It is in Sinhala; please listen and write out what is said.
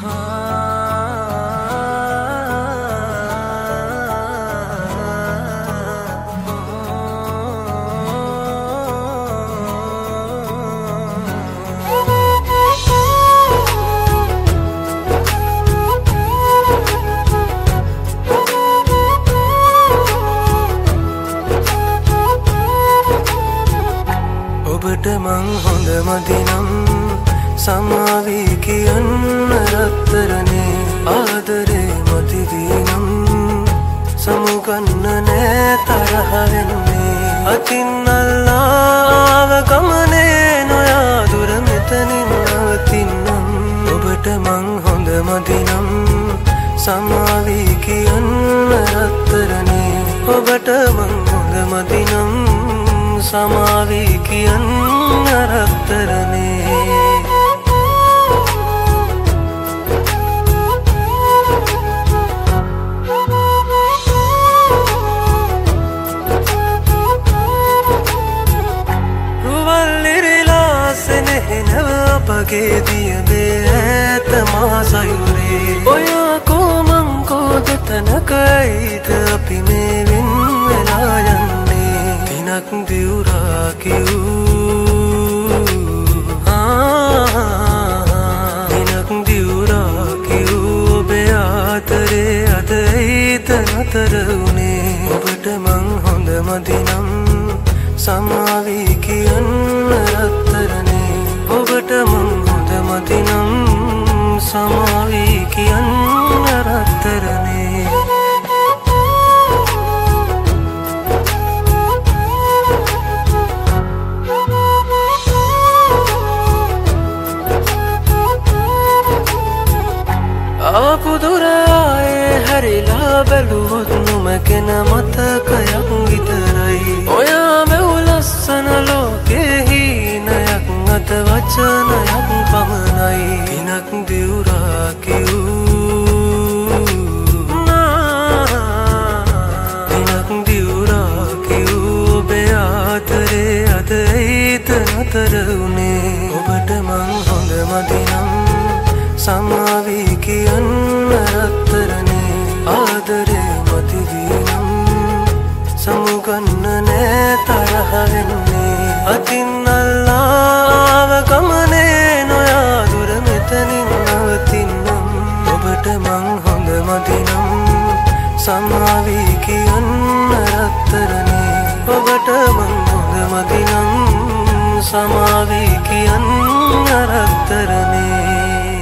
ඔබට මං හොඳම දිනම් සමාවි කියන්න රත්තරනේ ආදරේ මතිවී නම් සමුගන්න නෑ තරහ වෙන්නේ අතින් අල්ලාව ගමනේ නොයා දුර මෙතනින් නවතින්නම් ඔබට මං හොඳම දිනම් සමාවි කියන්න රත්තරනේ ඔබට මං හොඳම දිනම් සමාවි කියන්න රත්තරනේ රුවල් ඉරිලා සෙනෙහනව අපගේ දියබේ ඇත මහ සයුරේ ඔයා කෝමං කෝද තැනකයිද අපි මේ වෙන් වෙලා යන්නේ දිනක් දිවුරා කිව් දිනක් දිවුරා කිව් ඔබේ ආතරේ අද ඊත නතර වුණේ ඔබට මං හොඳම දිනම් සමාවි කියන්න රත්තරනේ ඔබට මං හොඳම දිනම් සමාවි කියන්න රත්තරනේ ආපුදුරායේ හැරිලා බැලුවොත් නොමැකෙන මතකයක් විතරයි ඔයා මෙව් ලස්සන ලෝකෙහි නයක් අත වචනයක් පමණයි දිනක් දිවුරා කිව් දිනක් දිවුරා කිව් ඔබේ ආතරේ අද ඊත නතර වුණේ ඔබට මං හොඳම දිනම් සමාවි කියන්න රත්තරනේ ආදරේ මතිවී නම් සමුගන්න නෑ තරහ වෙන්නේ අතින් අල්ලාව ගමනේ නොයා දුර මෙතනින් නවතින්නම් ඔබට මං හොඳම දිනම් සමාවි කියන්න රත්තරනේ ඔබට මං හොඳම දිනම් සමාවි කියන්න රත්තරනේ